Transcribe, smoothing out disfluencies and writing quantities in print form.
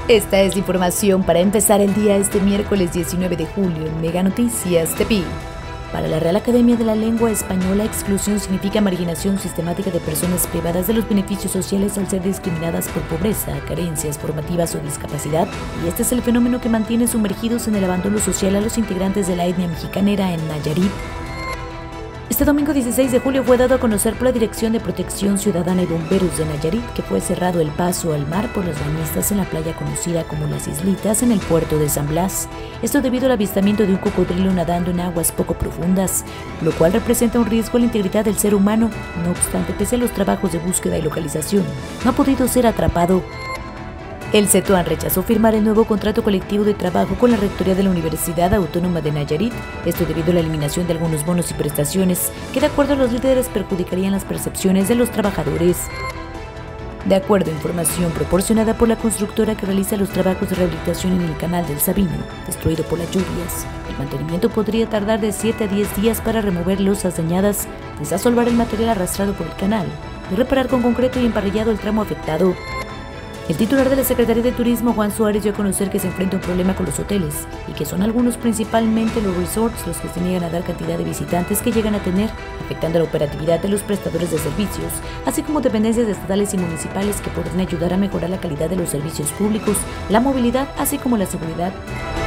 Esta es la información para empezar el día este miércoles 19 de julio en Mega Noticias Tepi. Para la Real Academia de la Lengua Española, exclusión significa marginación sistemática de personas privadas de los beneficios sociales al ser discriminadas por pobreza, carencias formativas o discapacidad, y este es el fenómeno que mantiene sumergidos en el abandono social a los integrantes de la etnia mexicanera en Nayarit. Este domingo 16 de julio fue dado a conocer por la Dirección de Protección Ciudadana y Bomberos de Nayarit que fue cerrado el paso al mar por los bañistas en la playa conocida como Las Islitas en el puerto de San Blas. Esto debido al avistamiento de un cocodrilo nadando en aguas poco profundas, lo cual representa un riesgo a la integridad del ser humano. No obstante, pese a los trabajos de búsqueda y localización, no ha podido ser atrapado. El CETUAN rechazó firmar el nuevo contrato colectivo de trabajo con la Rectoría de la Universidad Autónoma de Nayarit, esto debido a la eliminación de algunos bonos y prestaciones que de acuerdo a los líderes perjudicarían las percepciones de los trabajadores. De acuerdo a información proporcionada por la constructora que realiza los trabajos de rehabilitación en el canal del Sabino, destruido por las lluvias, el mantenimiento podría tardar de 7 a 10 días para remover losas dañadas, desasolvar el material arrastrado por el canal y reparar con concreto y emparrillado el tramo afectado. El titular de la Secretaría de Turismo, Juan Suárez, dio a conocer que se enfrenta un problema con los hoteles y que son algunos, principalmente los resorts, los que se niegan a dar cantidad de visitantes que llegan a tener, afectando la operatividad de los prestadores de servicios, así como dependencias estatales y municipales que podrían ayudar a mejorar la calidad de los servicios públicos, la movilidad, así como la seguridad.